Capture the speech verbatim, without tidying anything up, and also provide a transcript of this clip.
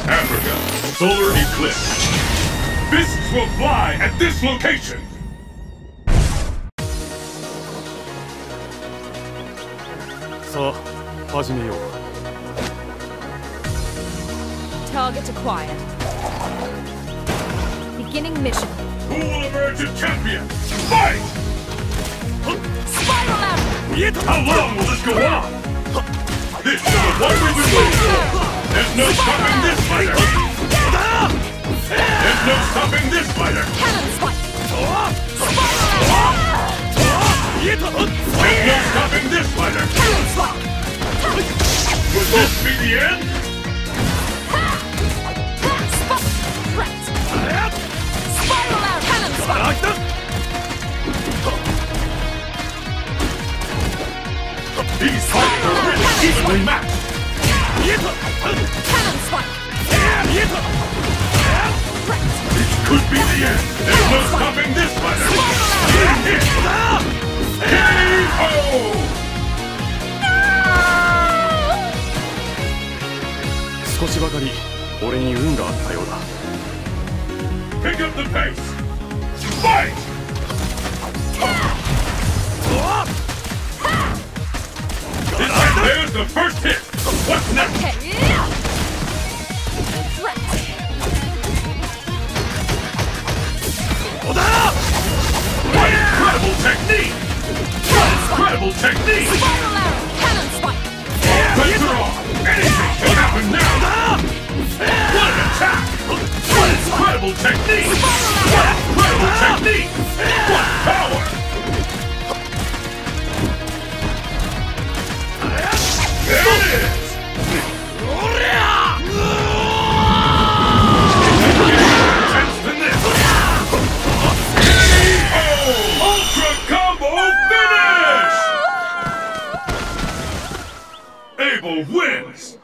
Africa, solar eclipse. Fists will fly at this location. So, 始めよう。 Target acquired. Beginning mission. Who will emerge a champion? Fight! Spiral out! How long will this go on? This is the one we've been waiting for! There's no stopping this fighter! There's no stopping this fighter! Cannon spike! Spiral out! There's no stopping this fighter! Cannon spike! Would this be the end? Spot! Threat! Spiral out! Cannon spike! These fighters are really evenly matched! Cannon spike! Threat! This could be the end! There's no stopping this fighter! Getting hit! K O! 少しばかり俺に運があったようだ。 Pick up the pace! Fight! There's the first hit! What's next? Okay. Threat! What incredible technique! What incredible technique! Spiral arrow! Cannon spike! All bets are off! Anything can happen now! What an attack! What incredible technique! What incredible technique! What power! There it is! Intense than this! K O! Ultra Combo Finish! Abel wins!